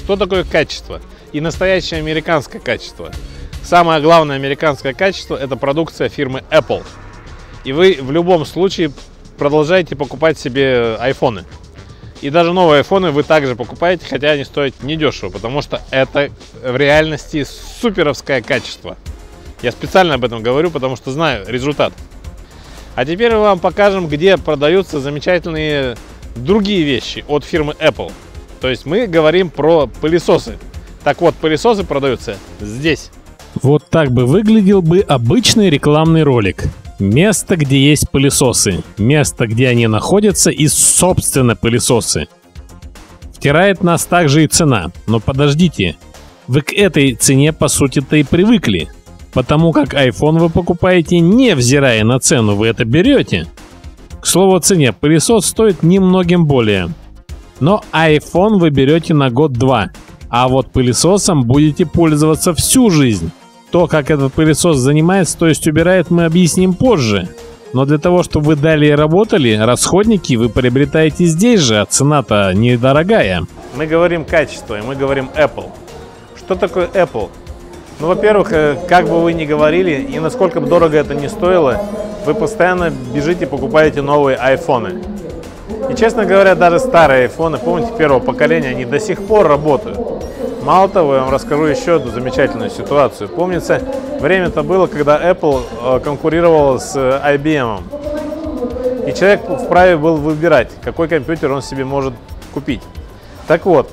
Что такое качество? И настоящее американское качество. Самое главное американское качество – это продукция фирмы Apple. И вы в любом случае продолжаете покупать себе айфоны. И даже новые айфоны вы также покупаете, хотя они стоят недешево, потому что это в реальности суперовское качество. Я специально об этом говорю, потому что знаю результат. А теперь мы вам покажем, где продаются замечательные другие вещи от фирмы Apple. То есть мы говорим про пылесосы. Так вот, пылесосы продаются здесь. Вот так бы выглядел бы обычный рекламный ролик. Место, где есть пылесосы. Место, где они находятся, и, собственно, пылесосы. Втирает нас также и цена. Но подождите, вы к этой цене, по сути-то, и привыкли. Потому как iPhone вы покупаете, невзирая на цену, вы это берете. К слову о цене, пылесос стоит немногим более. Но iPhone вы берете на год-два. А вот пылесосом будете пользоваться всю жизнь. То, как этот пылесос занимается, то есть убирает, мы объясним позже. Но для того, чтобы вы далее работали, расходники вы приобретаете здесь же, а цена-то недорогая. Мы говорим качество, и мы говорим Apple. Что такое Apple? Ну, во-первых, как бы вы ни говорили, и насколько бы дорого это ни стоило, вы постоянно бежите, покупаете новые айфоны. И, честно говоря, даже старые айфоны, помните, первого поколения, они до сих пор работают. Мало того, я вам расскажу еще одну замечательную ситуацию. Помнится, время-то было, когда Apple конкурировал с IBM. И человек вправе был выбирать, какой компьютер он себе может купить. Так вот,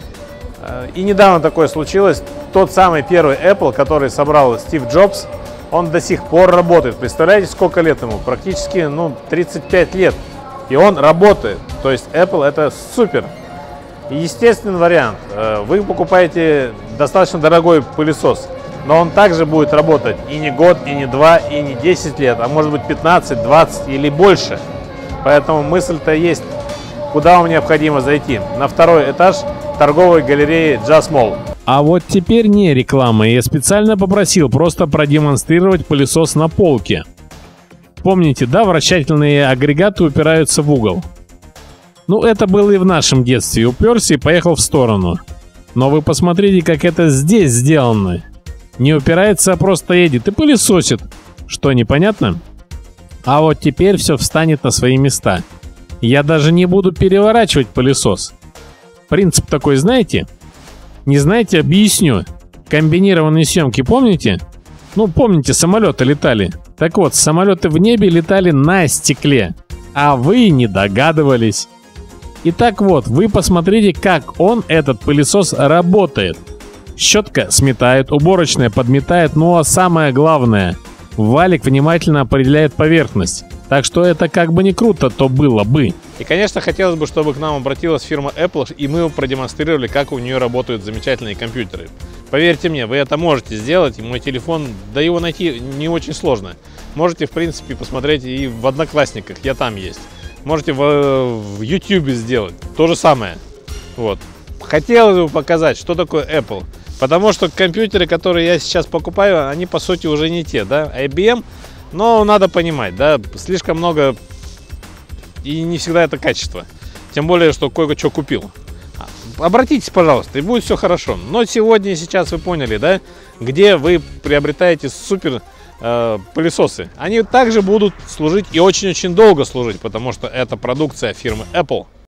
и недавно такое случилось. Тот самый первый Apple, который собрал Стив Джобс, он до сих пор работает. Представляете, сколько лет ему? Практически, 35 лет. И он работает. То есть Apple это супер. И естественный вариант. Вы покупаете достаточно дорогой пылесос, но он также будет работать и не год, и не 2, и не 10 лет, а может быть 15, 20 или больше. Поэтому мысль-то есть, куда вам необходимо зайти. На второй этаж торговой галереи Jazz Mall. А вот теперь не реклама. Я специально попросил просто продемонстрировать пылесос на полке. Помните, да, вращательные агрегаты упираются в угол. Ну, это было и в нашем детстве. Уперся и поехал в сторону. Но вы посмотрите, как это здесь сделано. Не упирается, а просто едет и пылесосит. Что, непонятно? А вот теперь все встанет на свои места. Я даже не буду переворачивать пылесос. Принцип такой, знаете? Не знаете, объясню. Комбинированные съемки, помните? Ну, помните, самолеты летали. Так вот, самолеты в небе летали на стекле. А вы не догадывались. Итак, вот, вы посмотрите, как этот пылесос работает. Щетка сметает, уборочная подметает, ну а самое главное, валик внимательно определяет поверхность. Так что это как бы не круто, то было бы. И, конечно, хотелось бы, чтобы к нам обратилась фирма Apple, и мы продемонстрировали, как у нее работают замечательные компьютеры. Поверьте мне, вы это можете сделать, и мой телефон, да его найти не очень сложно. Можете, в принципе, посмотреть и в Одноклассниках, я там есть. Можете в YouTube сделать то же самое. Вот. Хотелось бы показать, что такое Apple. Потому что компьютеры, которые я сейчас покупаю, они по сути уже не те, да, IBM. Но надо понимать, да, слишком много и не всегда это качество. Тем более, что кое-что купил. Обратитесь, пожалуйста, и будет все хорошо. Но сегодня и сейчас вы поняли, да, где вы приобретаете супер пылесосы. Они также будут служить и очень-очень долго служить, потому что это продукция фирмы Apple.